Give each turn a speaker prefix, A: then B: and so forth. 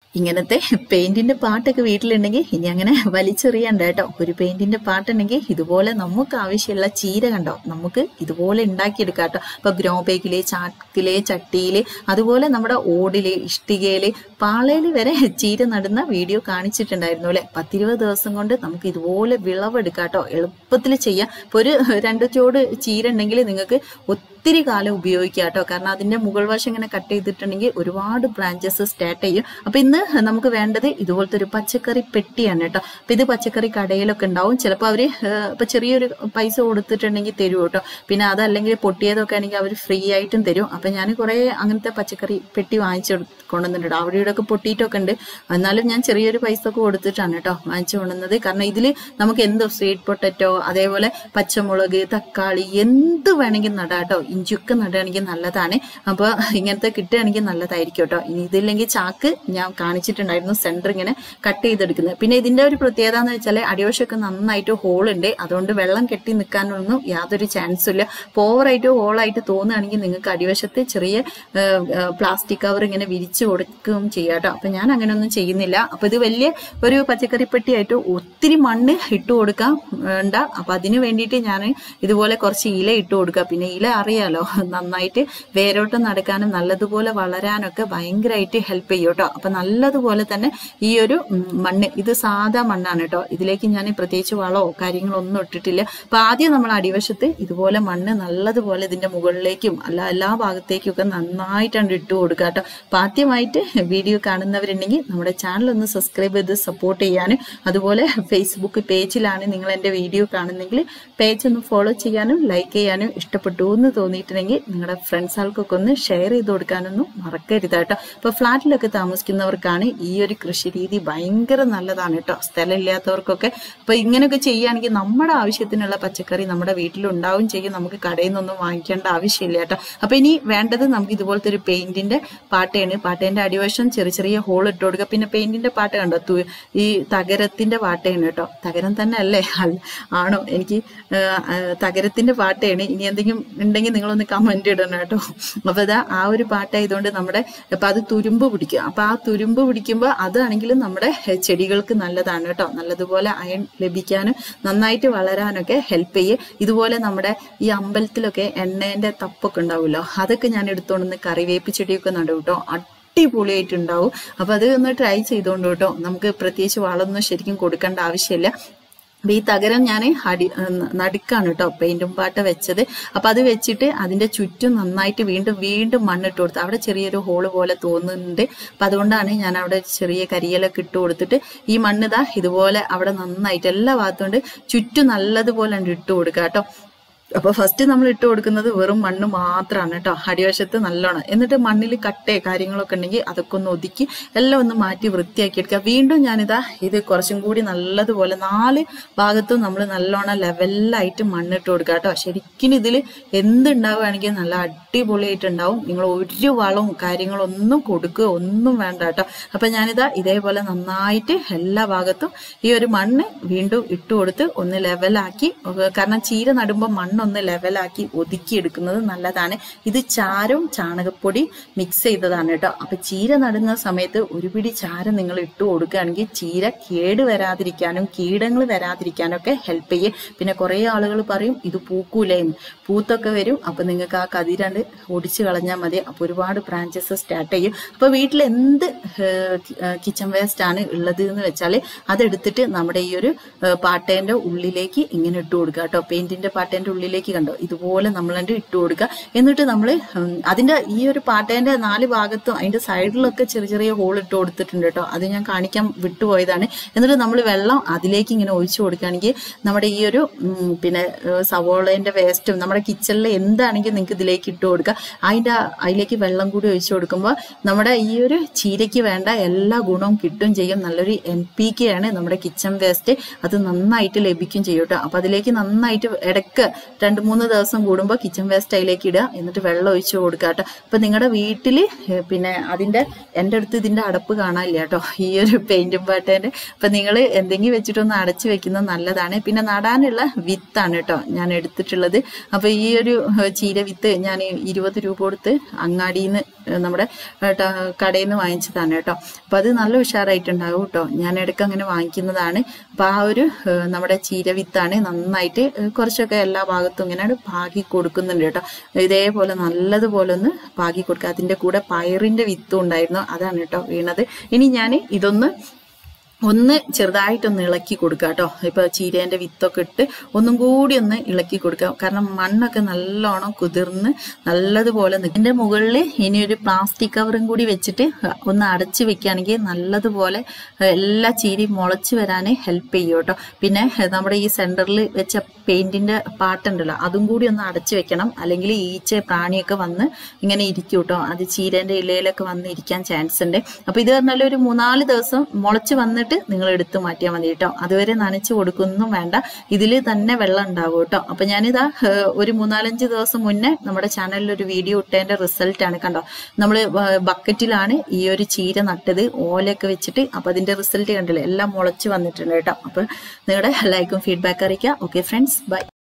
A: ഇങ്ങനത്തെ പെയിന്റിന്റെ പാട്ടൊക്കെ വീട്ടിലുണ്ടെങ്കിൽ ഇനി അങ്ങനെ വലിച്ചെറിയണ്ട കേട്ടോ. ഒരു പെയിന്റിന്റെ പാട്ടുണ്ടെങ്കിൽ ഇതുപോലെ നമുക്ക് ആവശ്യമുള്ള ചീര കണ്ടോ നമുക്ക് ഇതുപോലെ ഉണ്ടാക്കിയെടുക്കാം കേട്ടോ. ഇപ്പൊ ഗ്രോ ബാഗില്, ചാക്കില്, ചട്ടിയില്, അതുപോലെ നമ്മുടെ ഓടില്, ഇഷ്ടികയില്, പാളയില് വരെ ചീര നടുന്ന വീഡിയോ കാണിച്ചിട്ടുണ്ടായിരുന്നു അല്ലെ. 10-20 ദിവസം കൊണ്ട് നമുക്ക് ഇതുപോലെ വിളവെടുക്കാം കേട്ടോ. എളുപ്പത്തിൽ ചെയ്യാം. ഇപ്പൊ ഒരു 2 ചോട് ചീര ഉണ്ടെങ്കിൽ നിങ്ങൾക്ക് ഒത്തിരി കാലം ഉപയോഗിക്കാം കേട്ടോ. കാരണം അതിന്റെ മുകൾ വശം ഇങ്ങനെ കട്ട് ചെയ്തിട്ടുണ്ടെങ്കിൽ ഒരുപാട് ബ്രാഞ്ചസ് സ്റ്റാർട്ട് ചെയ്യും. അപ്പൊ ഇന്ന് നമുക്ക് വേണ്ടത് ഇതുപോലത്തെ ഒരു പച്ചക്കറി പെട്ടിയാണ് കേട്ടോ. അപ്പൊ ഇത് പച്ചക്കറി കടയിലൊക്കെ ഉണ്ടാവും. ചിലപ്പോൾ അവര് ഇപ്പൊ ചെറിയൊരു പൈസ കൊടുത്തിട്ടുണ്ടെങ്കിൽ തരും കേട്ടോ. പിന്നെ അതല്ലെങ്കിൽ പൊട്ടിയതൊക്കെ ആണെങ്കിൽ അവർ ഫ്രീ ആയിട്ടും തരും. അപ്പൊ ഞാൻ കുറെ അങ്ങനത്തെ പച്ചക്കറി പെട്ടി വാങ്ങിച്ചു കൊണ്ടുവന്നിട്ടുണ്ട്. അവിടെ ഇവിടെ ഒക്കെ പൊട്ടിയിട്ടൊക്കെ ഉണ്ട്. എന്നാലും ഞാൻ ചെറിയൊരു പൈസ ഒക്കെ കൊടുത്തിട്ടാണ് കേട്ടോ വാങ്ങിച്ചു കൊണ്ടുവന്നത്. കാരണം ഇതില് നമുക്ക് എന്തോ സ്വീറ്റ് പൊട്ടറ്റോ, അതേപോലെ പച്ചമുളക്, തക്കാളി എന്ത് വേണമെങ്കിൽ നടാം കേട്ടോ. ഇഞ്ചിയൊക്കെ നടുകയാണെങ്കിൽ നല്ലതാണ്. അപ്പൊ ഇങ്ങനത്തെ കിട്ടുകയാണെങ്കിൽ നല്ലതായിരിക്കും കേട്ടോ. ഇനി ഇതില്ലെങ്കിൽ ചാക്ക് ഞാൻ കാണിച്ചിട്ടുണ്ടായിരുന്നു സെന്റർ ഇങ്ങനെ കട്ട് ചെയ്തെടുക്കുന്നത്. പിന്നെ ഇതിന്റെ ഒരു പ്രത്യേകത എന്ന് വെച്ചാൽ അടിവശമൊക്കെ നന്നായിട്ട് ഹോളുണ്ട്. അതുകൊണ്ട് വെള്ളം കെട്ടി നിൽക്കാനൊന്നും യാതൊരു ചാൻസും ഇല്ല. ഓവറായിട്ട് ഹോളായിട്ട് തോന്നുകയാണെങ്കിൽ നിങ്ങൾക്ക് അടിവശത്ത് ചെറിയ പ്ലാസ്റ്റിക് കവർ ഇങ്ങനെ വിരിച്ചു കൊടുക്കുകയും ചെയ്യാം കേട്ടോ. അപ്പൊ ഞാൻ അങ്ങനെയൊന്നും ചെയ്യുന്നില്ല. അപ്പൊ ഇത് വലിയ ഒരു പച്ചക്കറി പെട്ടിയായിട്ട് ഒത്തിരി മണ്ണ് ഇട്ട് കൊടുക്കാം വേണ്ട. അപ്പൊ അതിന് വേണ്ടിയിട്ട് ഞാൻ ഇതുപോലെ കുറച്ച് ഇല ഇട്ട് കൊടുക്കുക. പിന്നെ ഇല അറിയാലോ നന്നായിട്ട് വേരോട്ടം നടക്കാനും നല്ലതുപോലെ വളരാനൊക്കെ ഭയങ്കരമായിട്ട് ഹെൽപ്പ് ചെയ്യും കേട്ടോ. അപ്പൊ നല്ലതുപോലെ തന്നെ ഈ ഒരു മണ്ണ് ഇത് സാധാ മണ്ണാണ് കേട്ടോ. ഇതിലേക്ക് ഞാൻ പ്രത്യേകിച്ച് വളമോ കാര്യങ്ങളോ ഒന്നും ഇട്ടിട്ടില്ല. അപ്പൊ ആദ്യം നമ്മൾ അടിവശത്ത് ഇതുപോലെ മണ്ണ് നല്ലതുപോലെ ഇതിന്റെ മുകളിലേക്കും എല്ലാ ഭാഗത്തേക്കും ഒക്കെ നന്നായിട്ടാണ് ഇട്ട് കൊടുക്കുക കേട്ടോ. അപ്പൊ ആദ്യമായിട്ട് വീഡിയോ കാണുന്നവരുണ്ടെങ്കിൽ നമ്മുടെ ചാനൽ ഒന്ന് സബ്സ്ക്രൈബ് ചെയ്ത് സപ്പോർട്ട് ചെയ്യാനും, അതുപോലെ ഫേസ്ബുക്ക് പേജിലാണ് നിങ്ങൾ എൻ്റെ വീഡിയോ കാണുന്നെങ്കിൽ പേജ് ഒന്ന് ഫോളോ ചെയ്യാനും ലൈക്ക് ചെയ്യാനും, ഇഷ്ടപ്പെട്ടു എന്ന് തോന്നിയിട്ടുണ്ടെങ്കിൽ നിങ്ങളുടെ ഫ്രണ്ട്സുകൾക്കൊക്കെ ഒന്ന് ഷെയർ ചെയ്ത് കൊടുക്കാനൊന്നും മറക്കരുത് കേട്ടോ. അപ്പൊ ഫ്ലാറ്റിലൊക്കെ താമസിക്കുന്നവർക്കാണ് ഈ ഒരു കൃഷി രീതി ഭയങ്കര നല്ലതാണ് കേട്ടോ. സ്ഥലമില്ലാത്തവർക്കൊക്കെ അപ്പൊ ഇങ്ങനെയൊക്കെ ചെയ്യുകയാണെങ്കിൽ നമ്മുടെ ആവശ്യത്തിനുള്ള പച്ചക്കറി നമ്മുടെ വീട്ടിലുണ്ടാവും ചെയ്യും. നമുക്ക് കടയിൽ നിന്നൊന്നും വാങ്ങിക്കേണ്ട ആവശ്യമില്ല കേട്ടോ. അപ്പൊ ഇനി വേണ്ടത് നമുക്ക് ഇതുപോലത്തെ ഒരു പെയിന്റിന്റെ പാട്ടയാണ്. പാട്ടേന്റെ അടിവശം ചെറിയ ചെറിയ ഹോൾ ഇട്ട് കൊടുക്കുക. പിന്നെ പെയിന്റിന്റെ പാട്ട കണ്ടോ, ഈ തകരത്തിന്റെ പാട്ടയാണ് കേട്ടോ. തകരം തന്നെ അല്ലേ ആണോ? എനിക്ക് തകരത്തിന്റെ പാട്ടയാണ്. ഇനി എന്തെങ്കിലും ഉണ്ടെങ്കിൽ നിങ്ങളൊന്ന് കമന്റ് ഇടണം കേട്ടോ. അപ്പൊ അതാ ആ ഒരു പാട്ടായതുകൊണ്ട് നമ്മുടെ അപ്പൊ അത് തുരുമ്പ് പിടിക്കും. അപ്പൊ ആ തുരുമ്പ് പിടിക്കുമ്പോൾ അതാണെങ്കിലും നമ്മുടെ ചെടികൾക്ക് നല്ലതാണ് കേട്ടോ. നല്ലതുപോലെ അയൺ ലഭിക്കാനും നന്നായിട്ട് വളരാനൊക്കെ ഹെൽപ്പ് ചെയ്യും. ഇതുപോലെ നമ്മുടെ ഈ അമ്പലത്തിലൊക്കെ എണ്ണേന്റെ തപ്പൊക്കെ ഉണ്ടാവുമല്ലോ, അതൊക്കെ ഞാൻ എടുത്തോണ്ട് കറിവേപ്പ് ചെടിയൊക്കെ നടും കേട്ടോ. അടിപൊളിയായിട്ടുണ്ടാവും. അപ്പൊ അത് ഒന്ന് ട്രൈ ചെയ്തോണ്ട് കേട്ടോ. നമുക്ക് പ്രത്യേകിച്ച് വളമൊന്നും ശരിക്കും കൊടുക്കേണ്ട ആവശ്യമില്ല. അപ്പൊ ഈ തകരം ഞാൻ നടുക്കാണ് കേട്ടോ പെയിന്റും പാട്ട വെച്ചത്. അപ്പൊ അത് വെച്ചിട്ട് അതിന്റെ ചുറ്റും നന്നായിട്ട് വീണ്ടും മണ്ണിട്ട് കൊടുത്തു. അവിടെ ചെറിയൊരു ഹോള് പോലെ തോന്നുന്നുണ്ട്. അപ്പൊ അതുകൊണ്ടാണ് ഞാൻ അവിടെ ചെറിയ കരിയിലൊക്കെ ഇട്ട് കൊടുത്തിട്ട് ഈ മണ്ണിതാ ഇതുപോലെ അവിടെ നന്നായിട്ട് എല്ലാ ഭാഗത്തുകൊണ്ട് ചുറ്റും നല്ലതുപോലെ ഇട്ട് കൊടുക്കുക കേട്ടോ. അപ്പൊ ഫസ്റ്റ് നമ്മൾ ഇട്ട് കൊടുക്കുന്നത് വെറും മണ്ണ് മാത്രമാണ് കേട്ടോ, അടിവശത്ത് നല്ലോണം. എന്നിട്ട് മണ്ണിൽ കട്ടേ കാര്യങ്ങളൊക്കെ ഉണ്ടെങ്കിൽ അതൊക്കെ ഒന്ന് ഒതുക്കി എല്ലാം ഒന്ന് മാറ്റി വൃത്തിയാക്കി എടുക്കുക. വീണ്ടും ഞാനിതാ ഇത് കുറച്ചും കൂടി നല്ലതുപോലെ 4 ഭാഗത്തും നമ്മൾ നല്ലോണം ലെവലായിട്ട് മണ്ണിട്ട് കൊടുക്കുക കേട്ടോ. ശരിക്കും ഇതിൽ എന്തുണ്ടാവുകയാണെങ്കിൽ നല്ല അടിപൊളിയായിട്ടുണ്ടാവും. നിങ്ങൾ ഒരു വളവും കാര്യങ്ങളൊന്നും കൊടുക്കുക ഒന്നും വേണ്ട കേട്ടോ. അപ്പൊ ഞാനിതാ ഇതേപോലെ നന്നായിട്ട് എല്ലാ ഭാഗത്തും ഈ ഒരു മണ്ണ് വീണ്ടും ഇട്ട് കൊടുത്ത് ഒന്ന് ലെവലാക്കി. കാരണം ചീര നടുമ്പോൾ മണ്ണ് ഒന്ന് ലെവലാക്കി ഒതുക്കിയെടുക്കുന്നത് നല്ലതാണ്. ഇത് ചാരവും ചാണകപ്പൊടി മിക്സ് ചെയ്തതാണ് കേട്ടോ. അപ്പൊ ചീര നടുന്ന സമയത്ത് ഒരു പിടി ചാരം നിങ്ങൾ ഇട്ട് കൊടുക്കുകയാണെങ്കിൽ ചീര കേട് വരാതിരിക്കാനും കീടങ്ങൾ വരാതിരിക്കാനൊക്കെ ഹെൽപ്പ് ചെയ്യും. പിന്നെ കുറെ ആളുകൾ പറയും ഇത് പൂക്കൂലേന്ന്. പൂത്തൊക്കെ വരും. അപ്പൊ നിങ്ങൾക്ക് ആ കതിരണ്ട് ഒടിച്ചു കളഞ്ഞാൽ മതി. അപ്പൊ ഒരുപാട് ബ്രാഞ്ചസ് സ്റ്റാർട്ട് ചെയ്യും. അപ്പൊ വീട്ടിൽ എന്ത് കിച്ചൺ വേസ്റ്റ് ആണ് ഉള്ളത് എന്ന് വെച്ചാൽ അതെടുത്തിട്ട് നമ്മുടെ ഈ ഒരു പാട്ടേന്റെ ഉള്ളിലേക്ക് ഇങ്ങനെ ഇട്ട് കൊടുക്കുക കേട്ടോ. പെയിന്റിന്റെ പാട്ടേന്റെ ഉള്ളിലേക്ക് കണ്ടോ ഇതുപോലെ നമ്മളണ്ട് ഇട്ട് കൊടുക്കുക. എന്നിട്ട് നമ്മൾ അതിന്റെ ഈ ഒരു പാട്ടേന്റെ 4 ഭാഗത്തും അതിന്റെ സൈഡിലൊക്കെ ചെറിയ ചെറിയ ഹോൾ ഇട്ട് കൊടുത്തിട്ടുണ്ട് കേട്ടോ. അത് ഞാൻ കാണിക്കാൻ വിട്ടുപോയതാണ്. എന്നിട്ട് നമ്മൾ വെള്ളം അതിലേക്ക് ഇങ്ങനെ ഒഴിച്ചു കൊടുക്കുകയാണെങ്കിൽ നമ്മുടെ ഈ ഒരു പിന്നെ സവോളേന്റെ വേസ്റ്റും നമ്മുടെ കിച്ചണിൽ എന്താണെങ്കിലും നിങ്ങൾക്ക് ഇതിലേക്ക് ഇട്ട് കൊടുക്കുക. അതിലേക്ക് വെള്ളം കൂടി ഒഴിച്ചു കൊടുക്കുമ്പോൾ നമ്മുടെ ഈ ഒരു ചീരയ്ക്ക് വേണ്ട എല്ലാ ഗുണവും കിട്ടും ചെയ്യും. നല്ലൊരു NPK ആണ് നമ്മുടെ കിച്ചൺ വേസ്റ്റ്. അത് നന്നായിട്ട് ലഭിക്കും ചെയ്യും കേട്ടോ. അപ്പൊ അതിലേക്ക് നന്നായിട്ട് ഇടയ്ക്ക് 2-3 ദിവസം കൂടുമ്പോൾ കിച്ചൺ വേസ്റ്റ് അതിലേക്ക് ഇടുക. എന്നിട്ട് വെള്ളം ഒഴിച്ചു കൊടുക്കുക കേട്ടോ. അപ്പൊ നിങ്ങളുടെ വീട്ടില് പിന്നെ എൻ്റെ അടുത്ത് ഇതിന്റെ അടപ്പ് കാണാനില്ല കേട്ടോ, ഈ ഒരു പെയിന്റും പാട്ടേന്റെ. അപ്പൊ നിങ്ങൾ എന്തെങ്കിലും വെച്ചിട്ടൊന്ന് അടച്ചു വെക്കുന്നത് നല്ലതാണ്. പിന്നെ നടാനുള്ള വിത്താണ് കേട്ടോ ഞാൻ എടുത്തിട്ടുള്ളത്. അപ്പൊ ഈ ഒരു ചീര വിത്ത് ഞാൻ 20 രൂപ കൊടുത്ത് അങ്ങാടിയിൽ നിന്ന് നമ്മുടെ കടയിൽ നിന്ന് വാങ്ങിച്ചതാണ് കേട്ടോ. അപ്പം അത് നല്ല ഉഷാറായിട്ടുണ്ടാകും കേട്ടോ. ഞാൻ ഇടയ്ക്ക് അങ്ങനെ വാങ്ങിക്കുന്നതാണ്. അപ്പം ആ ഒരു നമ്മുടെ ചീര വിത്താണ് നന്നായിട്ട് കുറച്ചൊക്കെ എല്ലാ ഭാഗത്തും ഇങ്ങനെ പാകി കൊടുക്കുന്നുണ്ട് കേട്ടോ. ഇതേപോലെ നല്ലതുപോലെ ഒന്ന് പാകി കൊടുക്കുക. അതിൻ്റെ കൂടെ പയറിൻ്റെ വിത്തും ഉണ്ടായിരുന്നു, അതാണ് കേട്ടോ വീണത്. ഇനി ഞാൻ ഇതൊന്ന് ചെറുതായിട്ടൊന്ന് ഇളക്കി കൊടുക്കുക കേട്ടോ. ഇപ്പൊ ചീരേന്റെ വിത്തൊക്കെ ഇട്ട് ഒന്നും കൂടി ഒന്ന് ഇളക്കി കൊടുക്കുക. കാരണം മണ്ണൊക്കെ നല്ലോണം കുതിർന്ന് നല്ലതുപോലെ ഇതിന്റെ മുകളിൽ ഇനി ഒരു പ്ലാസ്റ്റിക് കവറും കൂടി വെച്ചിട്ട് ഒന്ന് അടച്ചു വെക്കുകയാണെങ്കിൽ നല്ലതുപോലെ എല്ലാ ചീരയും മുളച്ച് വരാൻ ഹെൽപ്പ് ചെയ്യും കേട്ടോ. പിന്നെ നമ്മുടെ ഈ സെന്ററിൽ വെച്ച പെയിന്റിന്റെ പാട്ടുണ്ടല്ലോ, അതും കൂടി ഒന്ന് അടച്ചു വെക്കണം. അല്ലെങ്കിൽ ഈച്ച പ്രാണിയൊക്കെ വന്ന് ഇങ്ങനെ ഇരിക്കും കേട്ടോ. അത് ചീരേന്റെ ഇലയിലൊക്കെ വന്ന് ഇരിക്കാൻ ചാൻസ് ഉണ്ട്. അപ്പൊ ഇത് പറഞ്ഞാൽ ഒരു 3-4 ദിവസം മുളച്ച് വന്നിട്ട് നിങ്ങൾ എടുത്ത് മാറ്റിയാൽ മതി കേട്ടോ. അതുവരെ നനച്ചു കൊടുക്കൊന്നും വേണ്ട, ഇതിൽ തന്നെ വെള്ളം ഉണ്ടാവും കേട്ടോ. അപ്പൊ ഞാനിതാ ഒരു 3-4 ദിവസം മുന്നേ നമ്മുടെ ചാനലിൽ ഒരു വീഡിയോ ഇട്ടതിന്റെ റിസൾട്ട് ആണ് കണ്ടോ. നമ്മൾ ബക്കറ്റിലാണ് ഈ ഒരു ചീര നട്ടത്, ഓലയൊക്കെ വെച്ചിട്ട്. അപ്പൊ അതിന്റെ റിസൾട്ട് കണ്ടില്ലേ, എല്ലാം മുളച്ച് വന്നിട്ടുണ്ട് കേട്ടോ. അപ്പൊ നിങ്ങളുടെ ലൈക്കും ഫീഡ്ബാക്ക് അറിയിക്കുക. Okay friends, by.